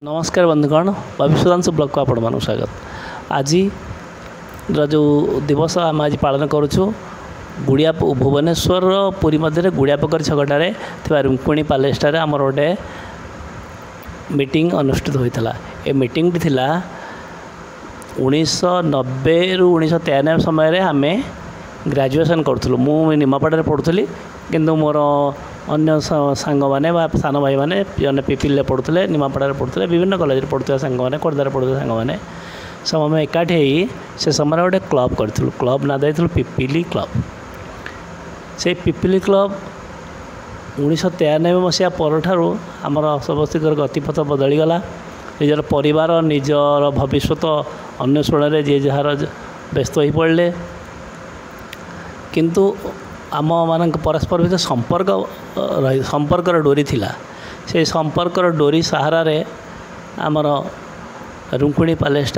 नमस्कार बंधुगण भविष्यदांश ब्लॉग को आपण मानक स्वागत। आज जो दिवस आम आज पालन करुँ गुड़िया भुवनेश्वर पुरी मध्य गुड़ियापोखरी छकटारे रुक्मिणी पैलेस आमर गोटे मीटिंग अनुष्ठित होता। ये मीटिंग थी 1990 रु 1993 समय आम ग्रेजुएशन करूँ। मु निमापड़ा पढ़ुली किंतु मोर अन्य सांग मैंने सान भाई मैंने जन पिपिल पढ़ुते निमापड़ा पढ़ुते विभिन्न कॉलेज पढ़ुवा सांग मैंने खोर्धार पढ़ुवा सांग मैंने सब आम एकाठी से समय गोटे क्लब करूँ। क्लब ना देते पिपिली क्लब। से पिपिली क्लब 1993 मसीहा पर आमर समस्त गतिपथ बदलीगला। निजर परिवार निजर भविष्यत अन्वेषण जी जार व्यस्त हो पड़े किंतु आम मान परस्पर भर संपर्क डोरी थिला। से संपर्क डोरी सहारा आमर रुक्मिणी पैलेस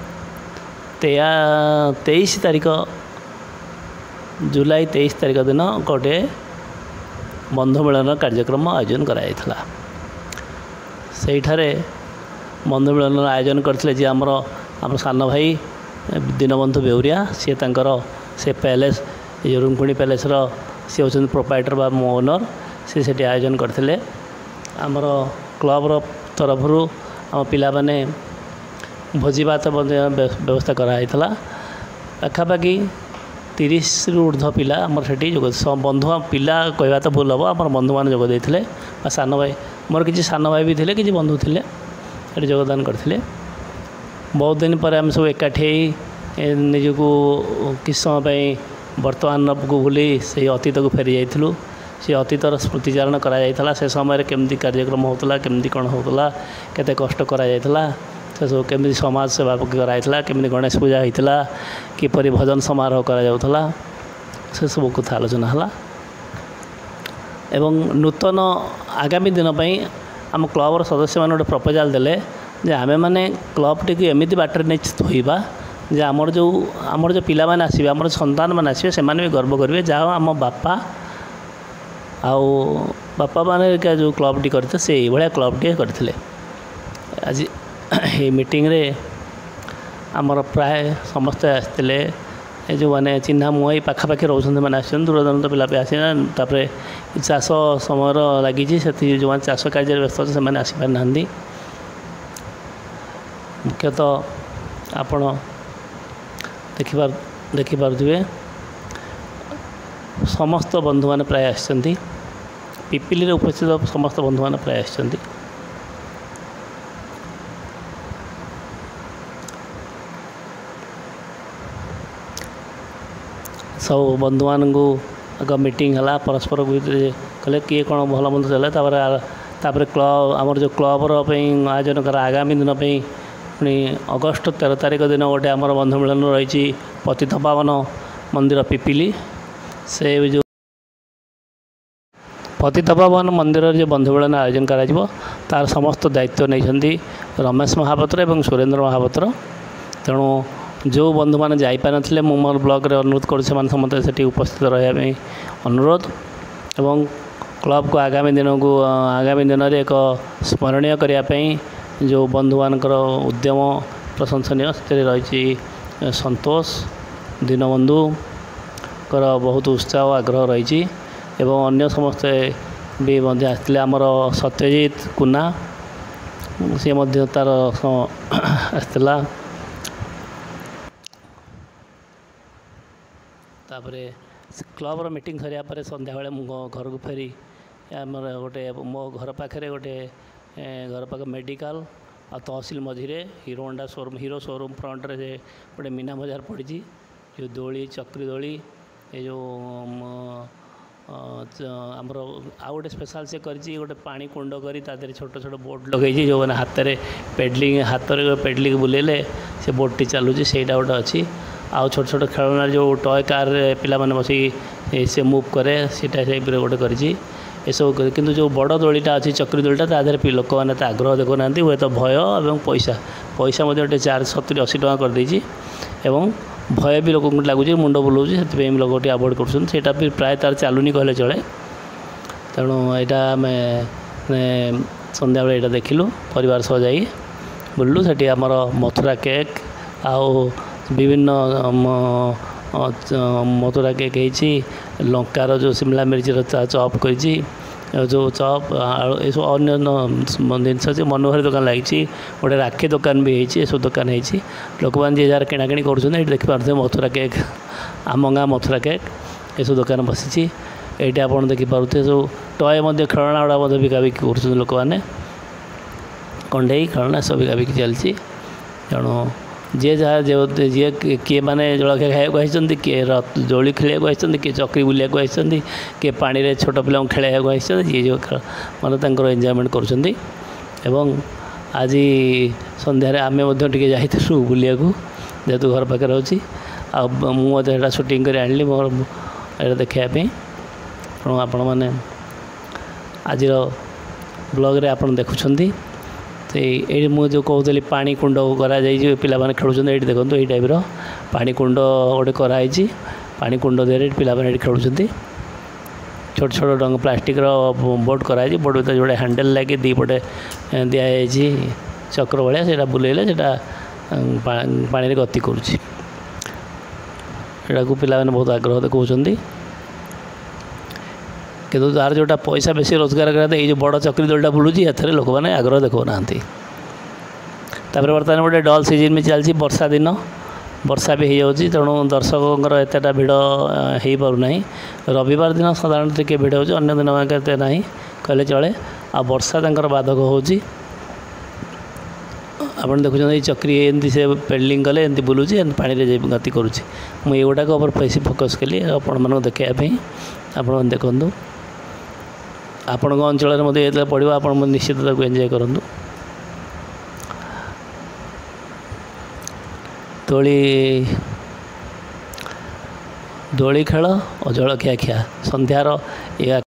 23 तारीख जुलाई 23 तारीख दिन गोटे बंधु मिलन कार्यक्रम आयोजन कराइला। सेठारे बंधु मिलन आयोजन करथिले जे आमर सान भाई दीनबंधु बेउरिया सी से पैलेस ये रुक्मिणी पैलेस सी होचन प्रोप्राइटर बा ओनर सी आयोजन करथिले। आमर क्लब तरफ आम पिला माने भोजी भात व्यवस्था कराइला। पाखापाखि 30 रु ऊर्ध्व पिला आमर सेठी जोग बंधु पिला कहवा तो भूल हम आम बंधु मैंने जोग देते सान भाई मोर किसी सान भाई भी थे कि बंधु थे ये योगदान करते। बहुत दिन पर आम सब एकाठी निजको किस समय वर्तमान को भूली से अतीत को फेरी जाइलु। से अतीतर स्मृतिचारण करा से समय केमती कार्यक्रम होता केमती कौन होता केते कष्ट करा से सब केमती समाज सेवा कराइला केमती गणेश पूजा होता किपरि भजन समारोह करा से सब कथा आलोचना है। एवं नूतन आगामी दिन आम क्लबर सदस्य मैंने गोटे प्रपोजाल देले जे आमे माने क्लब टी एमती बाटर नहीं थोड़ा जे आमर जो पिला माने आसबे आमर संतान माने आसबे से माने भी गर्व करेंगे जहाँ आम बापा आउ बापा माने जो क्लब टी करते से भाया क्लब टी करते। आज ये मीटिंग रे आमर प्राय समस्ते आसते जो मैंने चिन्हा मुई पाखापाखि रोच मैंने आस दूर दूर पिला भी आसी तापर चाष समय लगी से जो मैंने चाष कार्य व्यस्त अच्छे से आसपार ना। मुख्यतः आपण देखिपे समस्त बंधु मैंने प्राय आसछंती पिपिली उपस्थित समस्त बंधु मैंने प्राय आसछंती। सब बंधु मानू आग मीटिंग है परस्पर कहले किए कौन भल मंद चले तापर क्लब आमर जो क्लबर आयोजन कर आगामी दिन पुणी अगस्ट 13 तारीख दिन गोटे आमर बंधु मिलन रही पतितपावन मंदिर पिपिली से जो पतितपावन मंदिर जो बंधु मिलन आयोजन करा तार समस्त दायित्व नहीं रमेश महापात्र एवं सुरेंद्र महापात्र। तेणु जो बंधु मैंने जापारे मु मोर ब्लॉग रे अनुरोध कर समस्त उपस्थित रहा अनुरोध एवं क्लब को आगामी दिन में एक स्मरणीय करने जो बंधु मानकर उद्यम प्रशंसनीय से रही संतोष दीनबंधु कर बहुत उत्साह और आग्रह रही एवं अन्य समस्ते भी आसते आमर सत्यजित कुना सी तार आसला। तापर क्लबर मीटिंग सरिया पर संध्या बेले घर को फेरी आमर गोटे मो घर पाखे गोटे घर पाखे मेडिकल आ तहसिल मझे Hero Honda showroom Hero showroom front रे गोटे मीना बजार पड़ी जो दोली चक्री दोली ये जो आमर आ गए स्पेशल से कर गोटे पानी कुंड कर छोट छोट बोट लगे जो मैंने हाथ में पेडलिंग हाथ में पेडलिंग बुलेले से बोटी चलुची से गोटे अच्छी आउ छोट छोट खेलना जो टॉय कार पिला माने बस से मूव करे सीटा टाइप गोटे कर सब किंतु जो बड़ दोलीटा अच्छी चक्री दोलीटा तादेह लोक मैंने आग्रह देखुना हुए तो भय और पैसा गोटे 70-80 टଙ୍କା करदे एवं भय भी लोक लगुच मुंड बुलाऊँ से लोक आभोड कर प्राय तार चलुनी कहले चले। तेणु यहाँ आम संध्या बेले यहाँ देखिलु परिवार सह जाई बुल्लु सेठी आमर मथुरा केक आउ विभिन्न मथुरा केक होती लंकार जो शिमला मिर्च चॉप कर जो चॉप ये सब अन्य जिन अच्छे मनोहरी दुकान लगी गोटे राखी दुकान भी होती सब दुकान होती लोक मैंने जी जार किणाकिणी कर देखिपे मथुरा केक आम गाँ मथुरा केक ये सब दुकान बसी ये आप देखिपे सब टय खेलना गुड़ा बिकाबिक कर लोक मैंने कंडे खेलना सब बिकाबिक चलती तेणु जी जहाँ जो जी किए मैंने जलखिया खाया किए दोली खेल किए चक्री बुलिया किए पानी रे छोट पिला खेल जी जो मैंने एंजॉयमेंट कर आज संध्यारे आम जाइलु बुलिया जेहेतु घर पाखे रोचे मुझे शूटिंग कर आनी मोर ये देखापी तेणु आपण मैंने आज ब्लॉग रे आपण देखुं ये मुझे कहूली पानी कुंड करा पिला माने खेलुं ये देखो ये टाइप पानी कुंड गोटे कराई पानी कुंड दे पिला माने खेलुं छोट छोट डंग प्लास्टिक बोट कराई बोट भर जोड़े हैंडल लगे दीपटे दिखाई चक्र भाया से बुलेले पानी रे गति करुँच पिला माने बहुत आग्रह देखते किंतु तार जोटा पैसा बेसी रोजगार करते ये जो बड़ चक्री दलटा बुलूची एथेर लोक मैंने आग्रह देखो ना बर्तमान गोटे डल सीजन भी चलती वर्षा दिन वर्षा भी हो जाऊँगी तेणु दर्शकों एतटा भिड़ हो पारना रविवार दिन साधारण टे भिड़ हो दिन एत ना कहले चले आ वर्षा बाधक हो आप देखुं ये चक्री एमती से पेडलिंग कले एमती बुलूची पानी रे गति करुँच मुझे गुड़ाक बेसी फोकस कली आपण देखापी आपण देखूँ आपण अंचल में पड़ो आप निश्चित एंजॉय करूँ दोली खेल और जलखिया खिया संध्यार